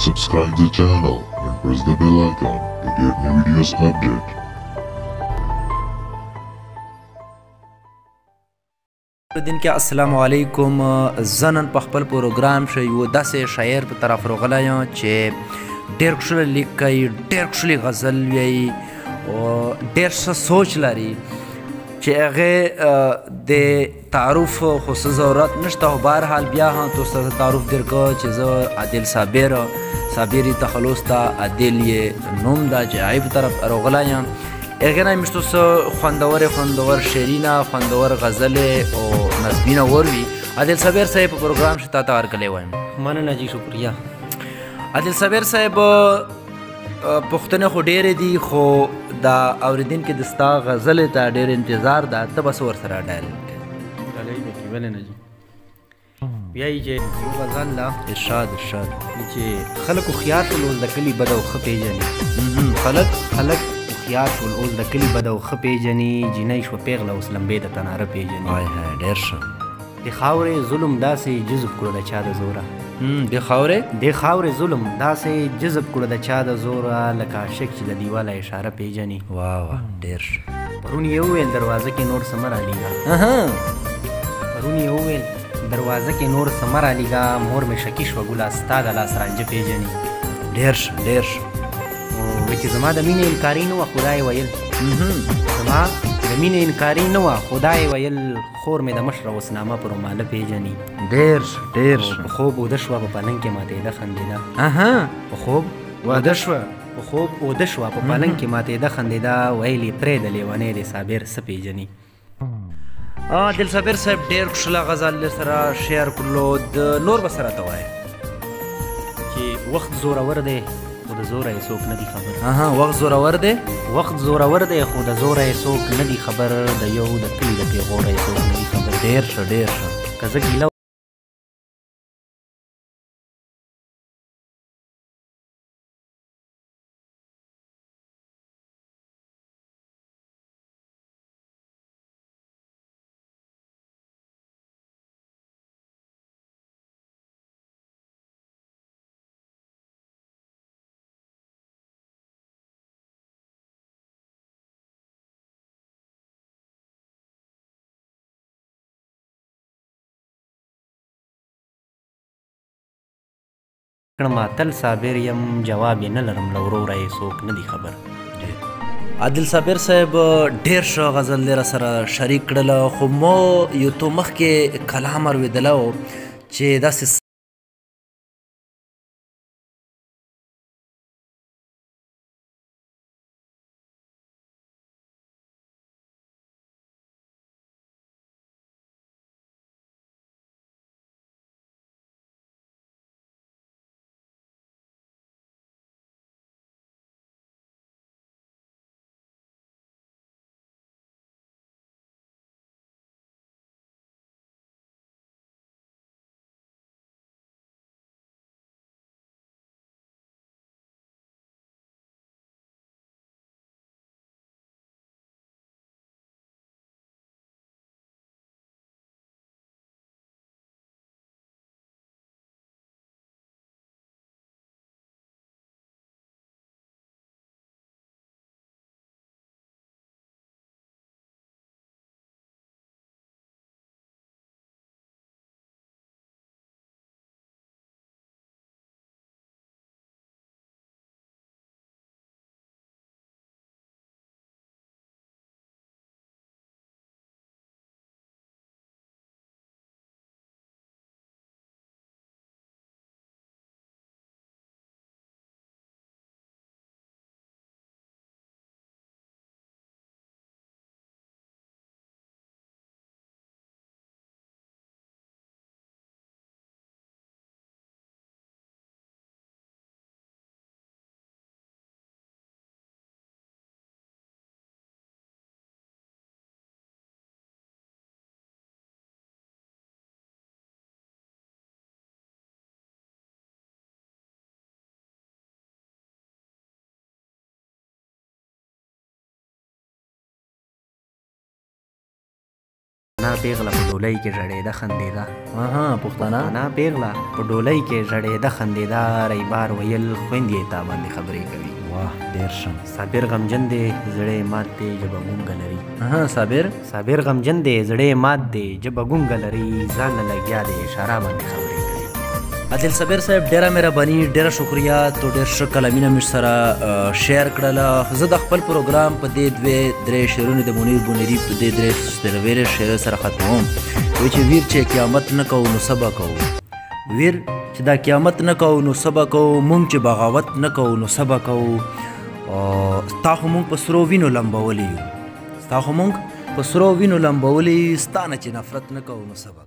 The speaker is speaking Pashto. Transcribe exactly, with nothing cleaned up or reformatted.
subscribe the channel and press the bell icon to get new videos update. दिन के अस्सलाम वालेकुम زنن په خپل پروګرام شې یو داسې شاعر په طرف راغلی یم چې ډېر ښکلی لیکي ډېر ښکلي غزل وایي او ډېر ښه سوچ لري چې هغې د تعارف خو څه ضرورت نشته خو بهرحال بیا هم تو سره تعارف درکړه چې زه عادل صابر صابر یې تخلص ته عادل یې نوم ده چې هغې په طرف راغلی یم هغې نه مې څه خوندورې خوندور شعرونه خوندور غزلې او نظمونه وروي عادل صابر صاحب په پروګرام چې تا ته ورکلی وایم مننه جی شکریه عادل صابر صاحب پوښتنې خو ډېرې دي خو دا اورېدونکي د ستا غزلې ته ډېر انتظار ده ته به څه ورسره ډایل کوې ډالۍ به کړي ولې نه جي وایي چې یو غزل ده ارشاد ارشاد چې خلک هوښیار شول اوس د کلي بده او ښه پېژني خلک خلک هوښیار شول اوس د کلي بده او ښه پېژني جینۍ شوه پېغله اوس لمبې د تناره پېژني وای هی ډېر ښه د خاورې ظلم داسې جذب کړو د چا د زوره د خاورې د خاورې ظلم داسې جذب کړو د چا د زوره لکه عاشق چې د دیواله اشاره پېژني واه واه ډېر ښه پرون یې وویل دروازه کې نور څه مه رالیږه پرون یې وویل دروازه کې نور څه مه رالیږه مور مې شکي شوه ګله ستا د لاس رانجه پېژني ډېر ښه ډېر ښه وایي چې زما د مینې انکاري نه وه خدا یې ویل زما د مینې انکاري نه وه خدا یې ویل خور مې د مشره اوس نامه په روماله پېژني ډېر ښه ډېر ښه په خوب اوده شوه په پالنګ کې ماتېده خندېده اها په خوب واده شوه په خوب اوده شوه په پالنګ کې ماتېده خندېده ویل یې پرېږده لیونی دی صابر څه پېژني عادل صابر صاحب ډېر ښکلی غزل در سره شعر کړلو د نور به څه راته وایې چې وخت زورور دی خو د زوره یې څوک نه دي خبر اها وخت زورور دی وخت زورور دی خو د زوره یې څوک نه دي خبر د یو د کلي د پېغوره یې څوک نه دي خبر ډېر ښه ډېر ښه که زه ګیله کړم اتل صابر یم جواب یې نه لرم له وروره یې څوک نه دي خبر عادل صابر صاحب ډېر ښه غزل دی راسره شریک کړله خو مو یو تو مخکې کلام اورېدلی و چې داسې پښتانه پیغله په ډولۍ کې ژړېده خندېده. اها پښتانه پښتانه پیغله په ډولۍ کې ژړېده خندېده. ریبار ویل خویندې تا باندې خبرې کوي. واه ډېر ښه. صابر غمجن دی زړه مات دی ژبه ګونګه لري. اها صابر صابر غمجن دی زړه مات دی ژبه ګونګه لري. ځان نه لګیا دی اشاره باندې خبرې کوي. عادل صابر صاحب ډیره مهرباني ډیره شکریا. تو ډېر ښه کلامونه موږ سره شیر کړله. زه د خپل پروګرام په دې دوې درې شعرونو د منیر بونري په دې درې څلوېښت شعرو سره ختموم. وایي چې ویر چې قیامت نه کوو نو څه به کوو. ویر چې دا قیامت نه کوو نو څه به کوو. مونږ چې بغاوت نه کوو نو څه به کوو. ستا خو مونږ په سرو وینو لمبولی یو. ستا خو مونږ په سرو وینو لمبولی یو. ستا نه چې نفرت نه کوو نو څه به